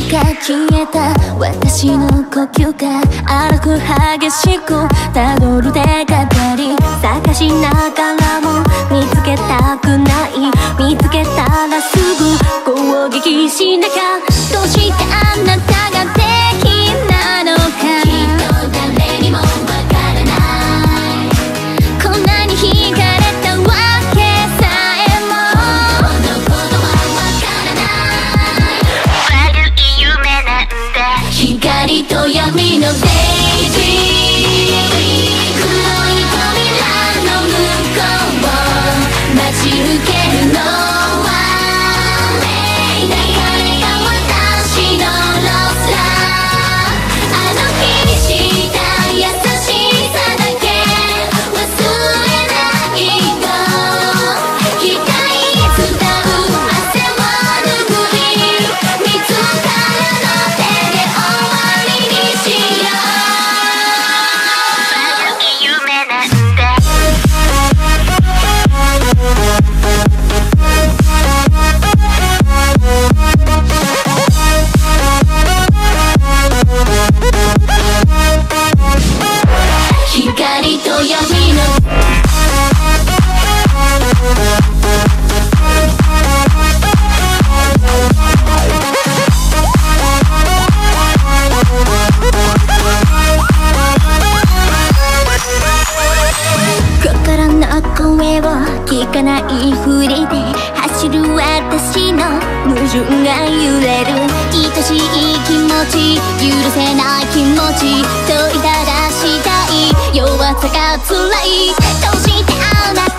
が消えた私の呼吸が荒く激しくたどる手がかり探しながらも見つけたくない見つけたらすぐ攻撃しなきゃどうしてあなたが敵なのかきっと誰にもわからないこんなに惹かれたわけさえも本当のことはわからない悪い夢なんだ光と闇のデイジー黒い扉の向こうを待ち受けるのは誰が私のロスラあの日にした優しさだけ忘れないと額に伝う汗を拭い自らの手で終わりにしよう悪い夢なんだ光と闇の心の声を聞かないふりで走る私の矛盾が揺れる愛しい気持ち許せない気持ち問いただしたい弱さが辛いどうしてあなた